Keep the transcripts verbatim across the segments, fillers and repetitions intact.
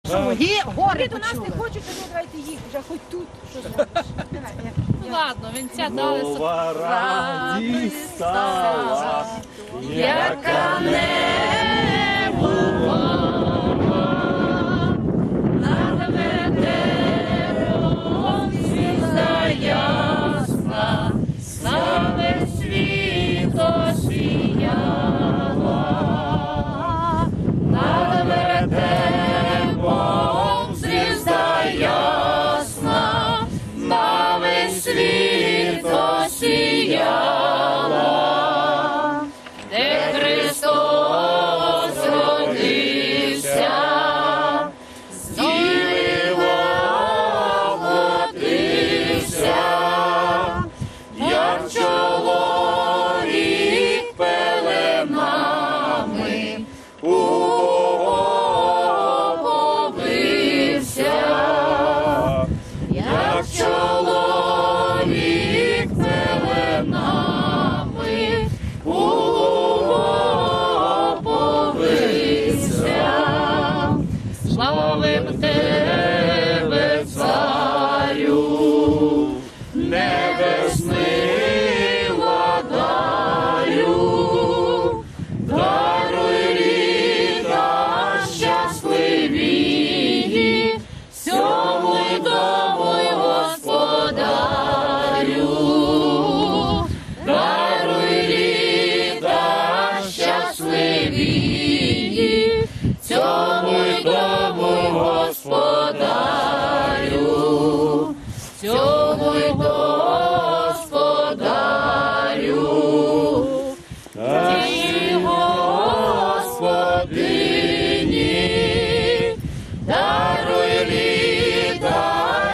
Гі, гори до нас не почули. хочуть, то ну давайте їх вже хоч тут. Що зробиш? Ну ладно, вінця дали собі. Нова радість стала, Яка не бувала, над ветером звізда ясна, славе світло сіяла, над ветером звізда ясна, на весь світло сіяла, де Христос родився, зілило водився, як чоловік пеленами у Бога побився, як чоловік пеленами у Бога побився. Славим тебе, царю, небесний владарю, даруй літа щасливі, всьому й дому й господарю, даруй літа щасливі, цьому й дому й господарю, цьому й господарю, тій Господині, даруй літа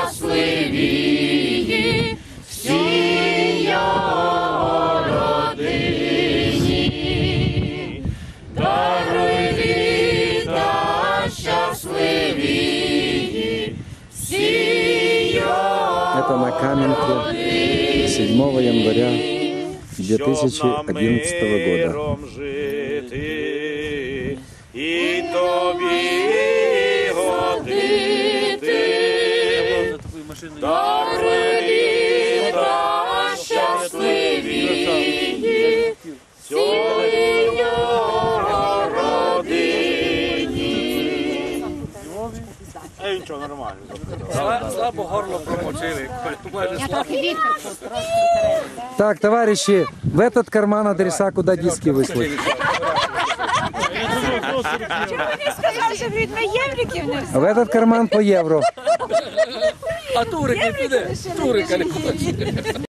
щасливі, всій його родині, даруй літа щасливі, всій його Это на Каменке седьмого января две тысячи одиннадцатого года. миром жити, і тобі годити. Даруй літа щасливі, всій його родині. Е, нічого, нормально. Слабо горло промочили. Так, товарищи, в этот карман адреса, куда диски выслать. Чому не сказав, що від євриків не В этот карман по евро. А турики піде? Турика не хоче.